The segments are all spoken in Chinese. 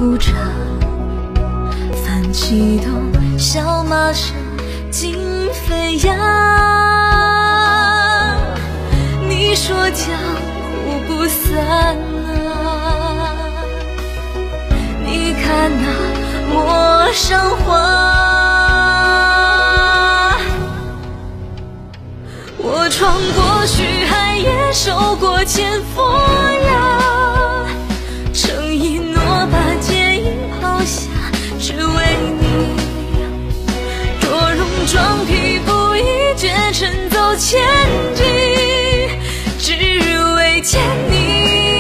呼着，泛起动，小马声尽飞扬。你说江湖不散啊，你看那陌上花。我闯过虚海，也受过千佛呀，诚一诺把剑影抛下，只为你。若戎装披布，一决尘走千里，只为见你。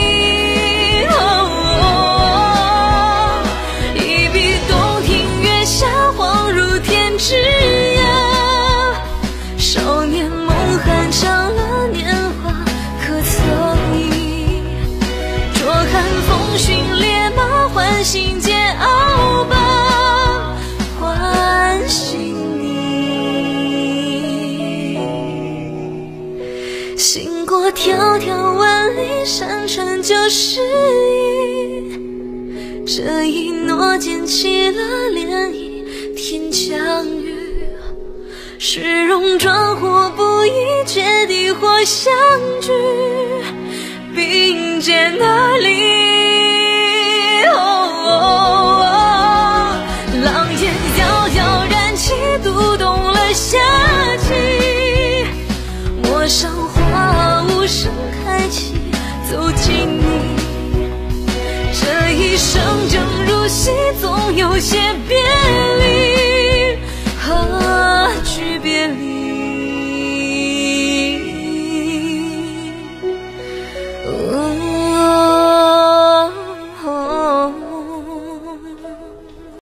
一笔洞庭月下，恍如天之涯。少年梦寒上了年华，可曾忆？若寒风寻烈马，唤醒桀骜吧，唤醒你。行过迢迢万里，山川就是意。这一诺溅起了涟漪，天将雨。是戎装或不义，决地或相聚，并肩而立。狼烟遥遥燃起，读懂了夏季。陌上花无声开启，走进你。这一生正如戏，总有些